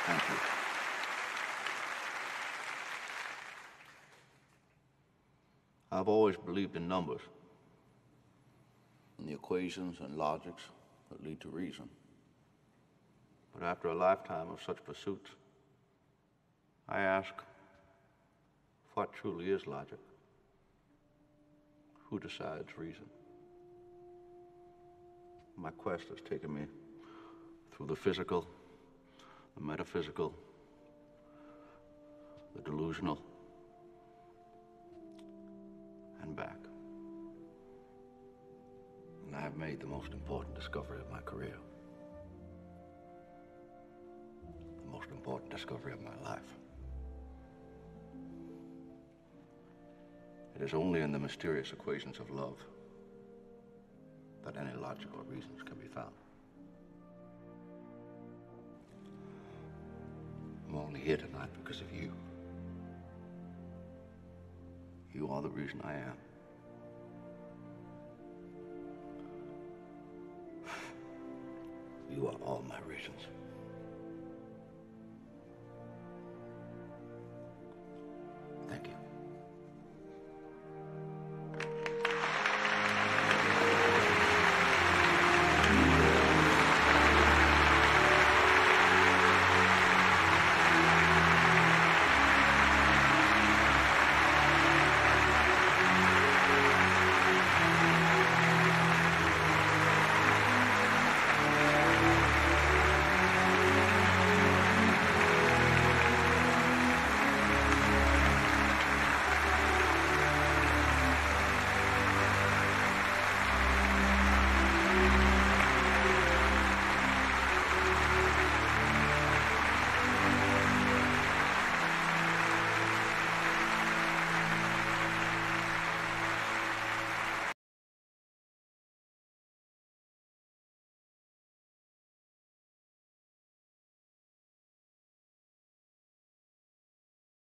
Thank you. I've always believed in numbers, and the equations and logics that lead to reason. But after a lifetime of such pursuits, I ask, what truly is logic? Who decides reason? My quest has taken me through the physical, the metaphysical, the delusional, and back. And I have made the most important discovery of my career. The most important discovery of my life. It is only in the mysterious equations of love that any logical reasons can be found. I'm only here tonight because of you. You are the reason I am. You are all my reasons.